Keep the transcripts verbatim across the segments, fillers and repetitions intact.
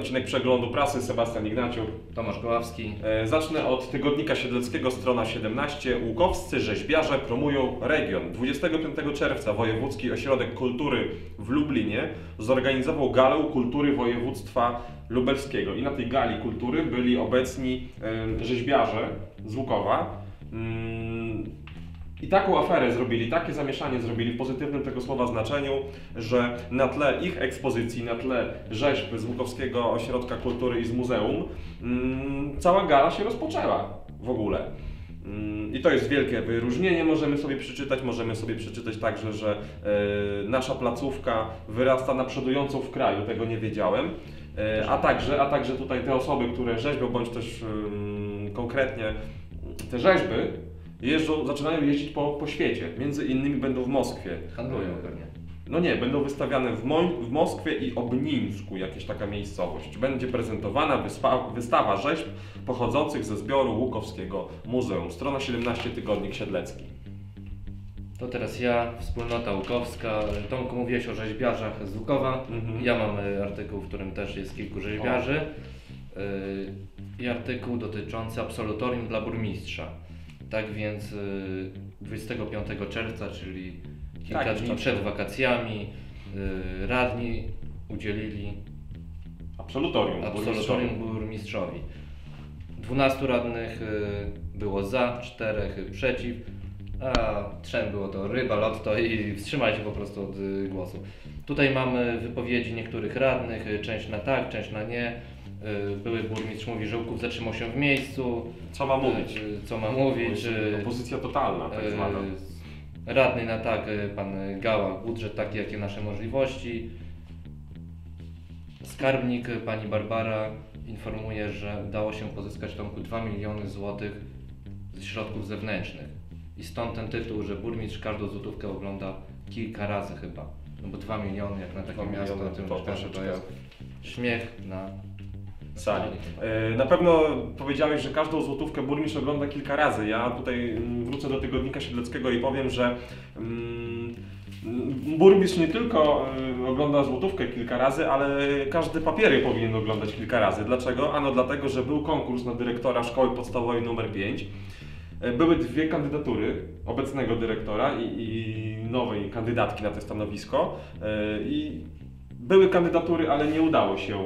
odcinek przeglądu prasy. Sebastian Ignaciuk. Tomasz Koławski. Zacznę od tygodnika siedleckiego, strona siedemnaście. Łukowscy rzeźbiarze promują region. dwudziestego piątego czerwca Wojewódzki Ośrodek Kultury w Lublinie zorganizował galę kultury województwa lubelskiego. I na tej gali kultury byli obecni rzeźbiarze z Łukowa. I taką aferę zrobili, takie zamieszanie zrobili w pozytywnym tego słowa znaczeniu, że na tle ich ekspozycji, na tle rzeźb z Łukowskiego Ośrodka Kultury i z Muzeum, mm, cała gala się rozpoczęła w ogóle. I to jest wielkie wyróżnienie, możemy sobie przeczytać, możemy sobie przeczytać także, że e, nasza placówka wyrasta na przodującą w kraju, tego nie wiedziałem, e, a, także, a także tutaj te osoby, które rzeźbią, bądź też e, konkretnie te rzeźby, jeżdżą, zaczynają jeździć po, po świecie, między innymi będą w Moskwie. Handlują pewnie. No nie, będą wystawiane w, Mo w Moskwie i Obnińsku, jakaś taka miejscowość. Będzie prezentowana wystawa rzeźb pochodzących ze zbioru Łukowskiego Muzeum. Strona siedemnaście, Tygodnik Siedlecki. To teraz ja, wspólnota łukowska. Tomku, mówiłeś o rzeźbiarzach z Łukowa. Mhm. Ja mam artykuł, w którym też jest kilku rzeźbiarzy. O. I artykuł dotyczący absolutorium dla burmistrza. Tak więc dwudziestego piątego czerwca, czyli kilka tak, dni przed wakacjami, radni udzielili absolutorium, absolutorium burmistrzowi. dwunastu radnych było za, czterech przeciw, a trzem było to ryba, lotto i wstrzymali się po prostu od głosu. Tutaj mamy wypowiedzi niektórych radnych, część na tak, część na nie. Były burmistrz mówi, że Łuków zatrzymał się w miejscu. Co ma mówić? Co ma mówić? Opozycja totalna, tak zwana. Radny na tak, pan Gała, budżet taki, jakie nasze możliwości. Skarbnik, pani Barbara informuje, że udało się pozyskać Tomku dwa miliony złotych z środków zewnętrznych. I stąd ten tytuł, że burmistrz każdą złotówkę ogląda kilka razy chyba. No bo dwa miliony jak na takie miasto, na tym proszę, to ja śmiech na sali. Na pewno powiedziałeś, że każdą złotówkę burmistrz ogląda kilka razy. Ja tutaj wrócę do Tygodnika Siedleckiego i powiem, że mm, burmistrz nie tylko ogląda złotówkę kilka razy, ale każde papiery powinien oglądać kilka razy. Dlaczego? Ano dlatego, że był konkurs na dyrektora szkoły podstawowej numer pięć. Były dwie kandydatury obecnego dyrektora i, i nowej kandydatki na to stanowisko. I były kandydatury, ale nie udało się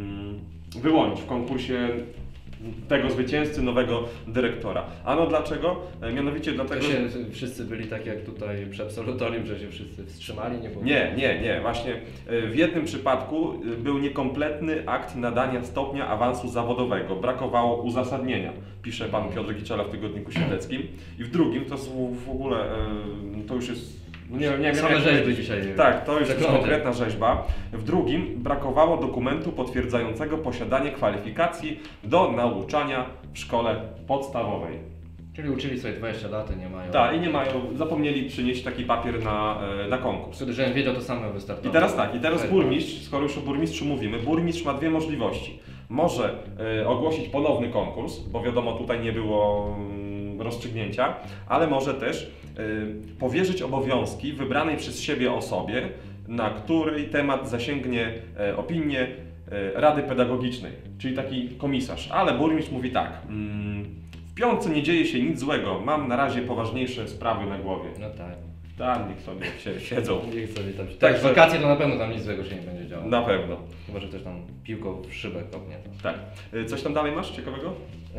wyłonić w konkursie tego zwycięzcy, nowego dyrektora. Ano dlaczego? Mianowicie dlatego, że wszyscy byli tak jak tutaj przy absolutorium, że się wszyscy wstrzymali? Nie, było... nie, nie, nie. Właśnie w jednym przypadku był niekompletny akt nadania stopnia awansu zawodowego. Brakowało uzasadnienia, pisze pan Piotr Giczela w Tygodniku Siedleckim. I w drugim, to w ogóle, to już jest Nie, nie wiem, same rzeźby dzisiaj. Tak, to już jest konkretna rzeźba. W drugim brakowało dokumentu potwierdzającego posiadanie kwalifikacji do nauczania w szkole podstawowej. Czyli uczyli sobie dwadzieścia lat i nie mają... Tak, i nie mają, zapomnieli przynieść taki papier na, na konkurs. Wtedy, żebym wiedział, to samo wystartował. I teraz tak, i teraz burmistrz, skoro już o burmistrzu mówimy, burmistrz ma dwie możliwości. Może y, ogłosić ponowny konkurs, bo wiadomo, tutaj nie było y, rozstrzygnięcia, ale może też y, powierzyć obowiązki wybranej przez siebie osobie, na której temat zasięgnie y, opinię y, Rady Pedagogicznej, czyli taki komisarz. Ale burmistrz mówi tak, y, w piątce nie dzieje się nic złego, mam na razie poważniejsze sprawy na głowie. No tak. Tam niech sobie się siedzą. Niech sobie tam... Tak, w wakacje to na pewno tam nic złego się nie będzie działo. Na pewno. Chyba, że też tam piłką w szybę kopnie. To. Tak. Coś tam dalej masz ciekawego?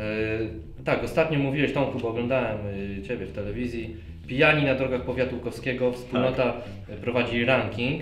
Yy, tak, ostatnio mówiłeś, Tomku, bo oglądałem yy, Ciebie w telewizji. Pijani na drogach powiatu łukowskiego. Wspólnota tak. prowadzi ranking.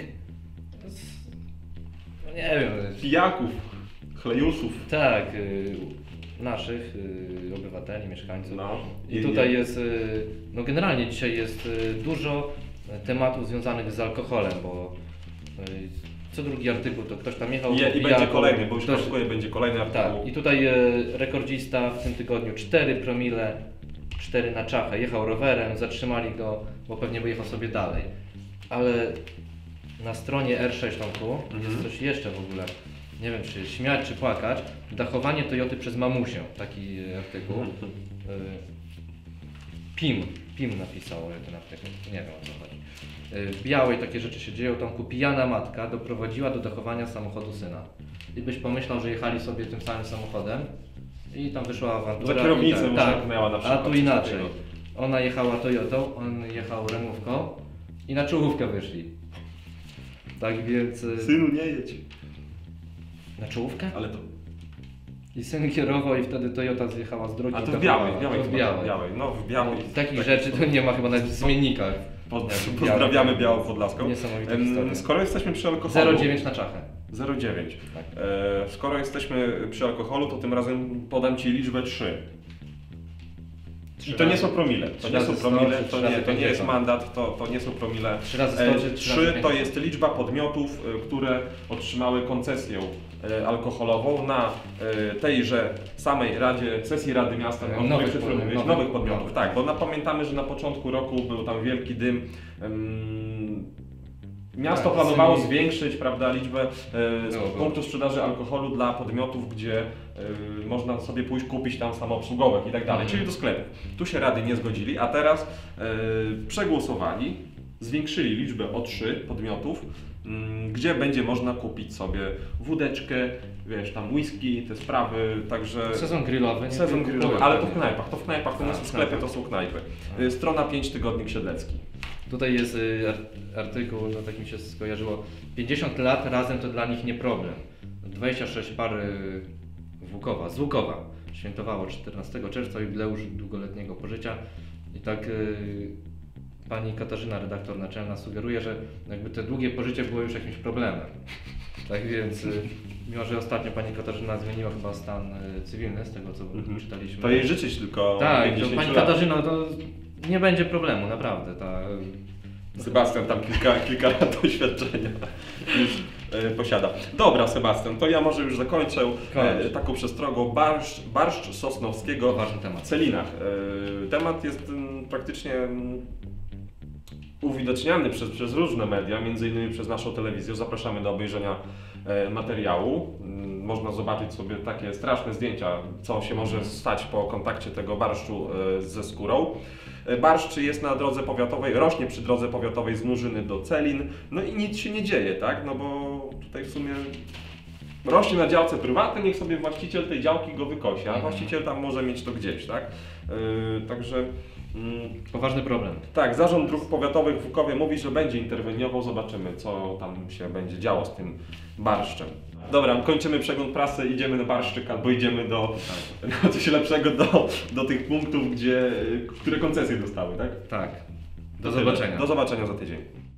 No nie wiem. Pijaków, chlejusów. Tak. Yy, naszych y, obywateli, mieszkańców. No, I, I tutaj jest, y, no generalnie dzisiaj jest y, dużo tematów związanych z alkoholem, bo y, co drugi artykuł to ktoś tam jechał. Je, I będzie kolejny, bo już ktoś, będzie kolejny artykuł. Tak, i tutaj y, rekordzista w tym tygodniu cztery promile, cztery na czachę, jechał rowerem, zatrzymali go, bo pewnie by jechał sobie dalej. Ale na stronie R sześć Tomku mhm. jest coś jeszcze w ogóle. Nie wiem, czy śmiać, czy płakać. Dachowanie Toyoty przez mamusię. Taki artykuł. P I M, P I M napisał ten artykuł, nie wiem o co chodzi. Y, W Białej takie rzeczy się dzieją, Tomku, pijana matka doprowadziła do dachowania samochodu syna. I byś pomyślał, że jechali sobie tym samym samochodem i tam wyszła awantura. Za kierownicę i tak, tak, miała na a przykład. tu inaczej. Ona jechała Toyotą, on jechał Remówką i na czołówkę wyszli. Tak więc... y, Synu, nie jedź. Na czołówkę? Ale to... I syn kierował i wtedy Toyota zjechała z drogi. A i to w dachowała. Białej, w Białej, To w chyba, Białej. w Białej. No w Białej. No, takich Tak. rzeczy to nie ma chyba nawet w zmiennikach. Pod, Nie, pozdrawiamy Białą Podlaską. Niesamowita Em, historia. Skoro jesteśmy przy alkoholu... zero przecinek dziewięć na czachę. zero przecinek dziewięć. Tak. E, skoro jesteśmy przy alkoholu, to tym razem podam Ci liczbę trzy. I to nie są promile. To Trzy nie są razy sto, promile, czy to trzy nie, razy to nie jest pięćdziesiąt? mandat, to, to nie są promile. Trzy razy E, sto, czy trzy razy Trzy to pięćdziesiąt? jest liczba podmiotów, e, które otrzymały koncesję e, alkoholową na e, tejże samej Radzie, sesji Rady Miasta, o Nowych której przed chwilą podmiotów, mówiłeś, nowych nowych podmiotów. podmiotów. Tak, bo na, pamiętamy, że na początku roku był tam wielki dym. em, Miasto Tak, planowało z- zwiększyć, prawda, liczbę e, z Było, było. punktów sprzedaży alkoholu dla podmiotów, gdzie e, można sobie pójść kupić tam samoobsługowych i tak dalej, Mhm. czyli do sklepów. Tu się rady nie zgodzili, a teraz e, przegłosowali, zwiększyli liczbę o trzy podmiotów, m, gdzie będzie można kupić sobie wódeczkę, wiesz, tam whisky, te sprawy, także... Sezon grillowy. nie Sezon tylko grillowy, kupują ale to w pewnie. knajpach, to w knajpach, to nie A, są w sklepy, to knajpach. są knajpy. A. E, Strona pięć, Tygodnik Siedlecki. Tutaj jest y, ar- artykuł, no tak mi się skojarzyło. pięćdziesiąt lat razem to dla nich nie problem. dwadzieścia sześć par y, w Łukowa, z Łukowa świętowało czternastego czerwca jubileusz długoletniego pożycia. I tak y, pani Katarzyna, redaktor naczelna, sugeruje, że jakby te długie pożycie było już jakimś problemem. Tak więc, y, mimo że ostatnio pani Katarzyna zmieniła chyba stan y, cywilny, z tego co Mhm. czytaliśmy. To jej życzyć tylko Tak, to pięćdziesiąt pani lat. Katarzyna, to nie będzie problemu, naprawdę. Ta, Sebastian tam kilka, kilka lat doświadczenia już e, posiada. Dobra, Sebastian, to ja może już zakończę e, taką przestrogą barszcz, barszcz sosnowskiego ważny temat. w Celinach. E, temat jest m, praktycznie m, uwidaczniany przez, przez różne media, między innymi przez naszą telewizję. Zapraszamy do obejrzenia e, materiału. M, Można zobaczyć sobie takie straszne zdjęcia, co się może stać po kontakcie tego barszczu e, ze skórą. E, Barszcz jest na drodze powiatowej, rośnie przy drodze powiatowej z Nurzyny do Celin, no i nic się nie dzieje, tak? No bo tutaj w sumie rośnie na działce prywatnej, niech sobie właściciel tej działki go wykosi, a właściciel tam może mieć to gdzieś, tak? Yy, także mm, Poważny problem. tak, Zarząd Dróg Powiatowych w Łukowie mówi, że będzie interweniował, zobaczymy co tam się będzie działo z tym barszczem. Dobra, kończymy przegląd prasy, idziemy na barszczyk albo idziemy do, do coś lepszego, do, do tych punktów, gdzie, które koncesje dostały, tak? Tak. Do To tyle. zobaczenia. Do zobaczenia za tydzień.